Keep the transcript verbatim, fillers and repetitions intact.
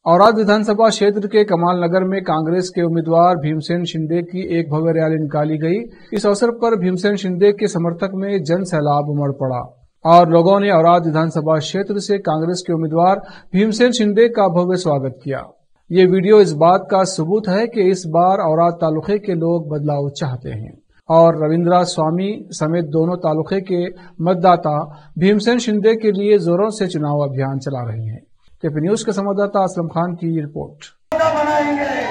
औराद विधानसभा क्षेत्र के कमाल नगर में कांग्रेस के उम्मीदवार भीमसेन शिंदे की एक भव्य रैली निकाली गई। इस अवसर पर भीमसेन शिंदे के समर्थक में जन सैलाब उमड़ पड़ा और लोगों ने औराद विधानसभा क्षेत्र से कांग्रेस के उम्मीदवार भीमसेन शिंदे का भव्य स्वागत किया। ये वीडियो इस बात का सबूत है कि इस बार औराद तालुके के लोग बदलाव चाहते हैं और रविंद्रा स्वामी समेत दोनों तालुके के मतदाता भीमसेन शिंदे के लिए जोरों से चुनाव अभियान चला रहे हैं। केपी न्यूज के संवाददाता असलम खान की रिपोर्ट।